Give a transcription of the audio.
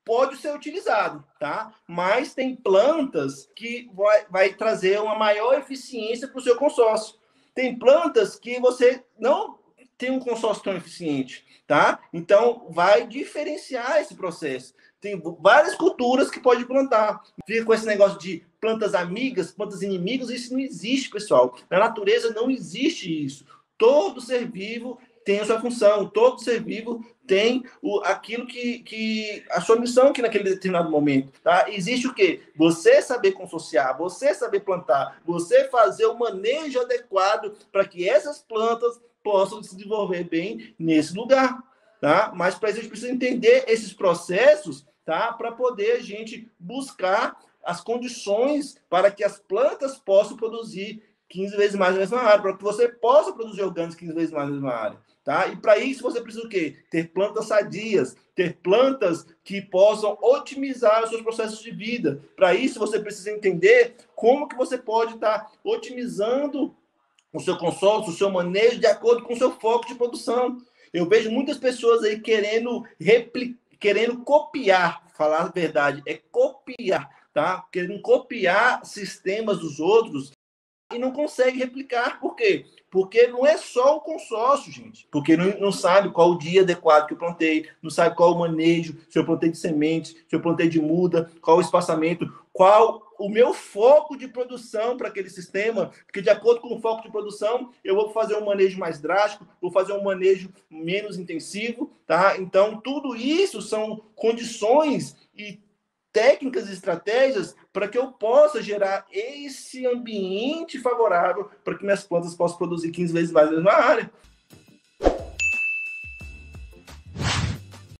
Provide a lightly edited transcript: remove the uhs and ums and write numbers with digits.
pode ser utilizado, tá? Mas tem plantas que vai trazer uma maior eficiência para o seu consórcio. Tem plantas que você não tem um consórcio tão eficiente, tá? Então, vai diferenciar esse processo. Tem várias culturas que pode plantar. Fica com esse negócio de plantas amigas, plantas inimigas, isso não existe, pessoal. Na natureza não existe isso. Todo ser vivo tem a sua função, todo ser vivo tem aquilo que a sua missão aqui naquele determinado momento, tá? Existe o quê? Você saber consorciar, você saber plantar, você fazer o manejo adequado para que essas plantas possam se desenvolver bem nesse lugar, tá? Mas para isso a gente precisa entender esses processos, tá? Para poder a gente buscar as condições para que as plantas possam produzir 15 vezes mais na mesma área, para que você possa produzir orgânicos 15 vezes mais na mesma área. Tá? E para isso você precisa o quê? Ter plantas sadias, ter plantas que possam otimizar os seus processos de vida. Para isso você precisa entender como que você pode estar otimizando o seu consórcio, o seu manejo de acordo com o seu foco de produção. Eu vejo muitas pessoas aí querendo copiar, falar a verdade, é copiar, tá? Querendo copiar sistemas dos outros e não consegue replicar. Por quê? Porque não é só o consórcio, gente. Porque não sabe qual o dia adequado que eu plantei, não sabe qual o manejo, se eu plantei de semente, se eu plantei de muda, qual o espaçamento, qual o meu foco de produção para aquele sistema, porque de acordo com o foco de produção, eu vou fazer um manejo mais drástico, vou fazer um manejo menos intensivo, tá? Então, tudo isso são condições e técnicas e estratégias para que eu possa gerar esse ambiente favorável para que minhas plantas possam produzir 15 vezes mais na mesma área.